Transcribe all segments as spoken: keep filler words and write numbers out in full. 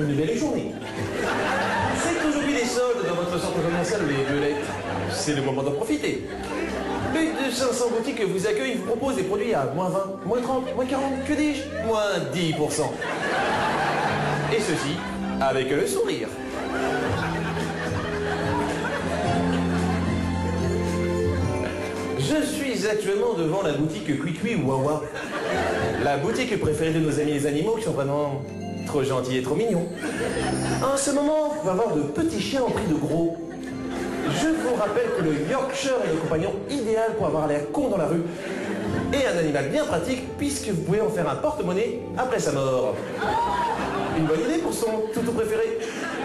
une belle journée. C'est aujourd'hui les soldes dans votre centre commercial Les Violettes. C'est le moment d'en profiter. Plus de cinq cents boutiques vous accueillent, vous proposent des produits à moins vingt, moins trente, moins quarante, que dis-je, moins dix pour cent. Et ceci avec le sourire. Je suis actuellement devant la boutique Kwikwi Wawa. La boutique préférée de nos amis les animaux qui sont vraiment trop gentils et trop mignons. En ce moment, on va avoir de petits chiens en prix de gros. Je vous rappelle que le Yorkshire est le compagnon idéal pour avoir l'air con dans la rue. Et un animal bien pratique puisque vous pouvez en faire un porte-monnaie après sa mort. Une bonne idée pour son toutou préféré.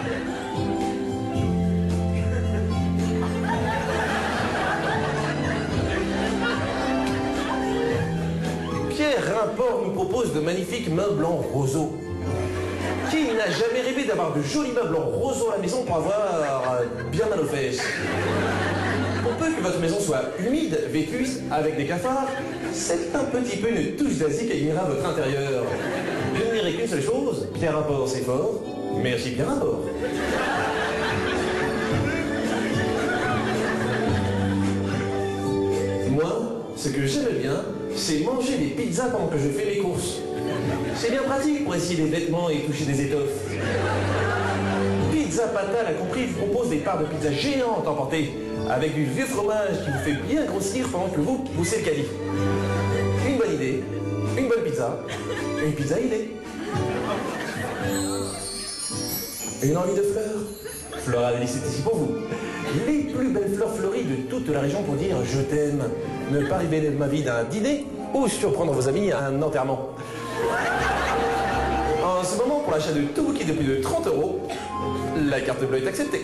Pierre Rimport nous propose de magnifiques meubles en roseau. Qui n'a jamais rêvé d'avoir de jolis meubles en roseau à la maison pour avoir bien mal aux fesses? Pour peu que votre maison soit humide, vétuste, avec des cafards, c'est un petit peu une touche d'Asie qui gagnera votre intérieur. Je ne dirai qu'une seule chose, Pierre Rimport c'est fort, merci Pierre Rimport. Moi, ce que j'aime bien, c'est manger des pizzas pendant que je fais mes courses. C'est bien pratique pour essayer des vêtements et toucher des étoffes. Pizza Pata l'a compris, vous propose des parts de pizza géantes emportées, avec du vieux fromage qui vous fait bien grossir pendant que vous poussez le caddie. Une bonne idée, une bonne pizza, une pizza idée. Une envie de fleurs? Floralis est ici pour vous. Les plus belles fleurs fleuries de toute la région pour dire je t'aime. Ne pas révéler ma vie d'un dîner ou surprendre vos amis à un enterrement. En ce moment, pour l'achat de tout bouquet de plus de trente euros, la carte bleue est acceptée.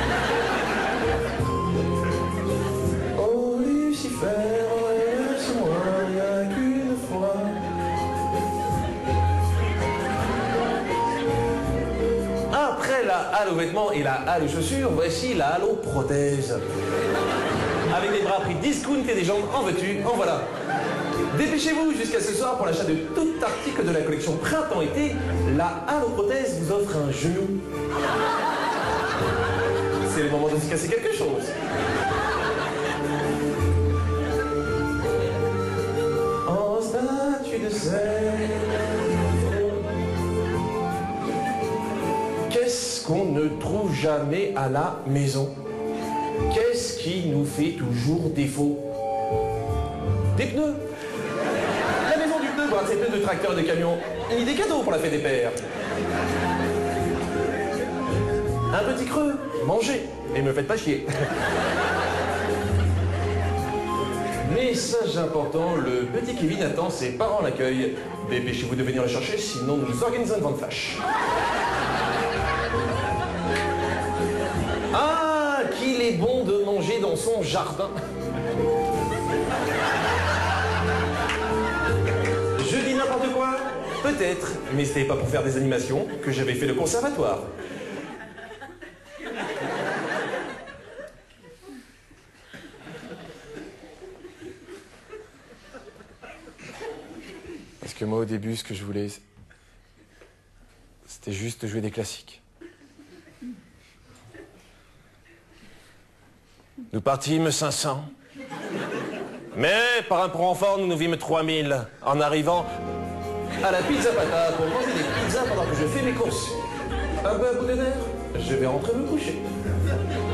Oh Lucifer, laisse-moi, il n'y a qu'une fois. Après la halle aux vêtements et la halle aux chaussures, voici la halle aux prothèses. Avec des bras pris discount et des jambes en veux-tu, en voilà. Dépêchez-vous jusqu'à ce soir pour l'achat de tout article de la collection printemps-été. La halle aux prothèses vous offre un genou. C'est le moment de se casser quelque chose. En statue de sel. Qu'est-ce qu'on ne trouve jamais à la maison? Qu'est-ce qui nous fait toujours défaut? Des pneus. La maison du pneu doit ses pneus de tracteur et de camion. Une idée cadeau pour la fête des pères. Un petit creux, mangez, et me faites pas chier. Message important, le petit Kevin attend ses parents à l'accueil. Dépêchez-vous de venir le chercher, sinon nous organisons une vente flash. Ah, qu'il est bon de manger dans son jardin. Je dis n'importe quoi? Peut-être, mais c'était pas pour faire des animations que j'avais fait le conservatoire. Parce que moi, au début, ce que je voulais, c'était juste jouer des classiques. Nous partîmes cinq cents. Mais par un renfort, nous nous vîmes trois mille en arrivant à la Pizza Pata pour manger des pizzas pendant que je fais mes courses. Un peu à bout de nerfs, je vais rentrer me coucher.